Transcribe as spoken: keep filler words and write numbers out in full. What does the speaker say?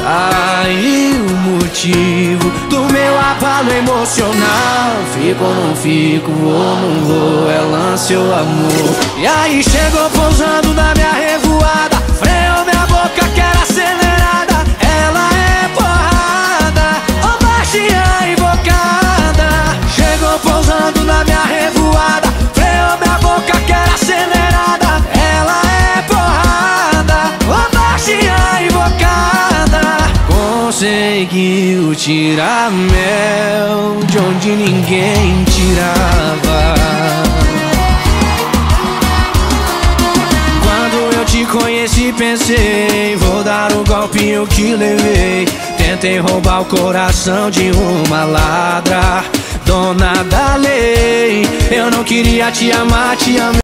Aí o motivo do meu abalo emocional. Fico ou não fico, vou não vou, é lance ou amor. E aí chegou pousando na minha revoada, freou minha boca que era acelerada. Ela é porrada, ô baixinha invocada. Chegou pousando na minha revoada, freou minha boca que era acelerada. Ela é porrada, ô baixinha invocada. Conseguiu tirar mel de onde ninguém tirava. Quando eu te conheci pensei, vou dar o golpinho que levei. Tentei roubar o coração de uma ladra, dona da lei. Eu não queria te amar, te amei.